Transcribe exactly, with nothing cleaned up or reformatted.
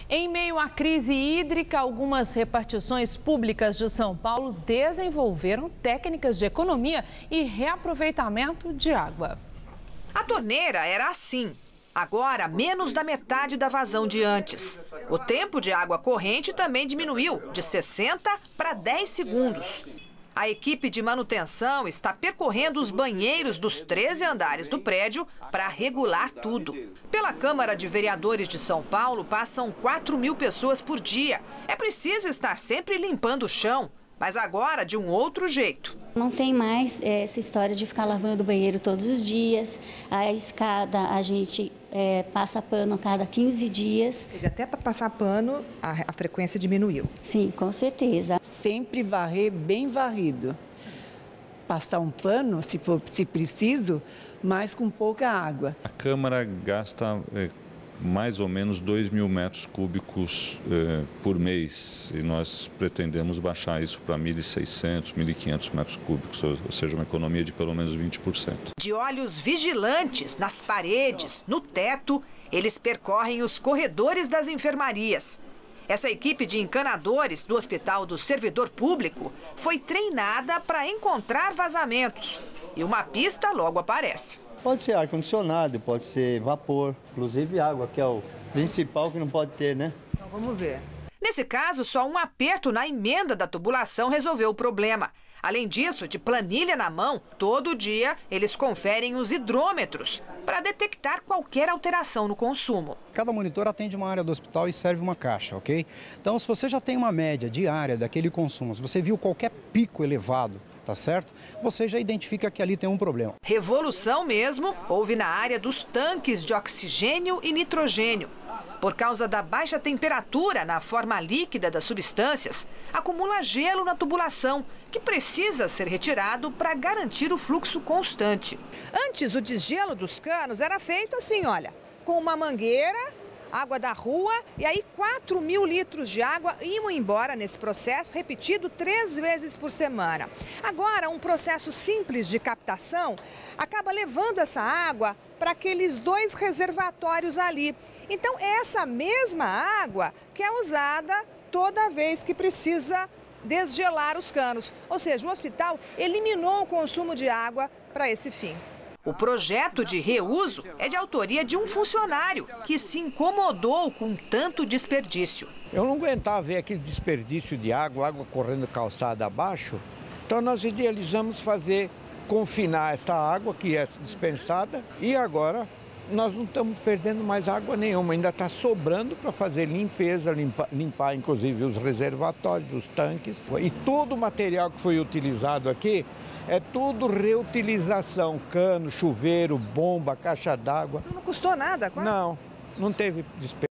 Em meio à crise hídrica, algumas repartições públicas de São Paulo desenvolveram técnicas de economia e reaproveitamento de água. A torneira era assim. Agora, menos da metade da vazão de antes. O tempo de água corrente também diminuiu, de sessenta para dez segundos. A equipe de manutenção está percorrendo os banheiros dos treze andares do prédio para regular tudo. Pela Câmara de Vereadores de São Paulo, passam quatro mil pessoas por dia. É preciso estar sempre limpando o chão, mas agora de um outro jeito. Não tem mais essa história de ficar lavando o banheiro todos os dias. A escada a gente é, passa pano a cada quinze dias. Até para passar pano, a, a frequência diminuiu. Sim, com certeza. Sempre varrer bem varrido. Passar um pano, se for se preciso, mas com pouca água. A Câmara gasta é, mais ou menos dois mil metros cúbicos eh, por mês e nós pretendemos baixar isso para mil e seiscentos, mil e quinhentos metros cúbicos, ou seja, uma economia de pelo menos vinte por cento. De olhos vigilantes nas paredes, no teto, eles percorrem os corredores das enfermarias. Essa equipe de encanadores do Hospital do Servidor Público foi treinada para encontrar vazamentos e uma pista logo aparece. Pode ser ar-condicionado, pode ser vapor, inclusive água, que é o principal que não pode ter, né? Então vamos ver. Nesse caso, só um aperto na emenda da tubulação resolveu o problema. Além disso, de planilha na mão, todo dia eles conferem os hidrômetros para detectar qualquer alteração no consumo. Cada monitor atende uma área do hospital e serve uma caixa, ok? Então, se você já tem uma média diária daquele consumo, se você viu qualquer pico elevado, tá certo? Você já identifica que ali tem um problema. Revolução mesmo houve na área dos tanques de oxigênio e nitrogênio. Por causa da baixa temperatura na forma líquida das substâncias, acumula gelo na tubulação, que precisa ser retirado para garantir o fluxo constante. Antes, o desgelo dos canos era feito assim, olha, com uma mangueira, água da rua, e aí quatro mil litros de água iam embora nesse processo, repetido três vezes por semana. Agora, um processo simples de captação acaba levando essa água para aqueles dois reservatórios ali. Então, é essa mesma água que é usada toda vez que precisa desgelar os canos. Ou seja, o hospital eliminou o consumo de água para esse fim. O projeto de reuso é de autoria de um funcionário que se incomodou com tanto desperdício. Eu não aguentava ver aquele desperdício de água, água correndo calçada abaixo. Então nós idealizamos fazer, confinar essa água que é dispensada e agora nós não estamos perdendo mais água nenhuma. Ainda está sobrando para fazer limpeza, limpar, limpar inclusive os reservatórios, os tanques. E todo o material que foi utilizado aqui é tudo reutilização, cano, chuveiro, bomba, caixa d'água. Não custou nada, quase? Não, não teve despesa.